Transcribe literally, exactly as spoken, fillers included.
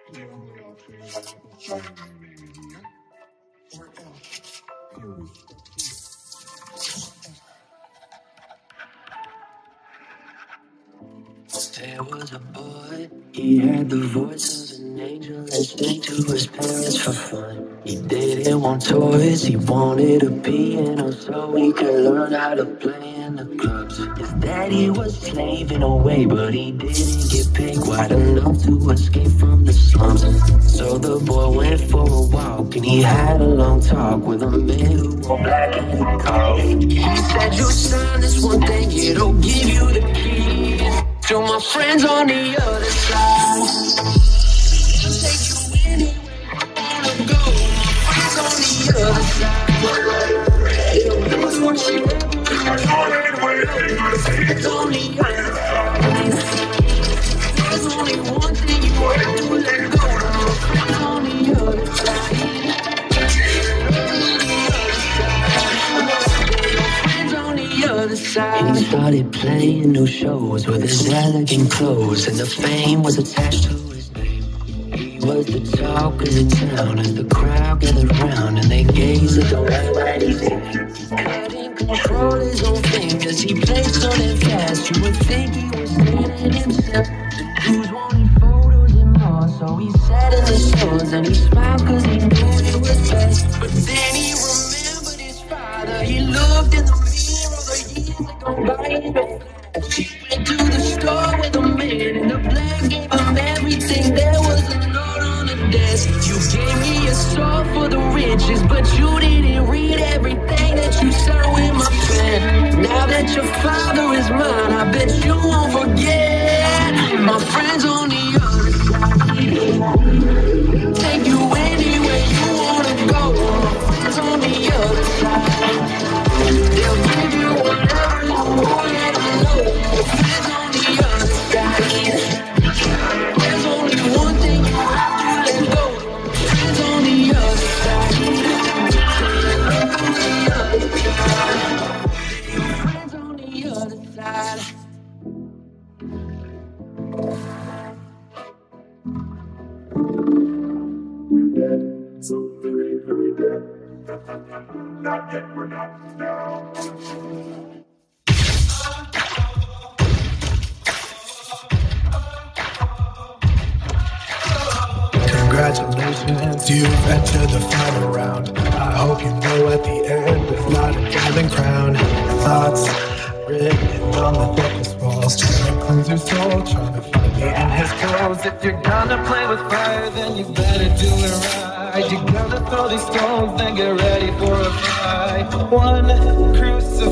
There was a boy, he had the voice of an angel and sang to his parents for fun. He didn't want toys, he wanted a piano so he could learn how to play in the clubs. His daddy was slaving away, but he didn't get paid quite enough to escape from the slums. So the boy went for a walk and he had a long talk with a man who wore black in the car. He said, "You son, this one thing, it'll give you the keys to my friends on the other side. I'll take you anywhere you wanna go. My friends on the other side. That's what you do. Friends on the other side. There's only one thing you want to do, let go. My friends on the other side. And he started playing new shows with his elegant clothes, and the fame was attached to his name. He was the talk of the town as the crowd gathered round and they gazed at the way that he did. He couldn't control his own fingers, he played so damn fast you would think he was singing himself. The dudes wanted photos and more, so he sat in the stores and he smiled cause he knew it was best. But then he remembered his father, he looked in the she went to the store with a man in the black, gave him everything. There was a note on the desk. You gave me a soul for the riches, but you didn't read everything that you saw in my pen. Now that your father is mine, I bet you won't forget my friends on the other side. Take you anywhere you wanna go. My friends on the other side. They'll give you whatever you want. Friends on the other side. There's only one thing you have to let go. Friends on the other side. Friends on the other side. We're dead, so very, very dead. Not yet, we're not now. Congratulations, you've entered the final round. I hope you know at the end there's not a golden crown. Thoughts written on the thickest walls, trying to cleanse your soul, trying to find me in his clothes. If you're gonna play with fire, then you better do it right. You gotta throw these stones, then get ready for a fight. One crucible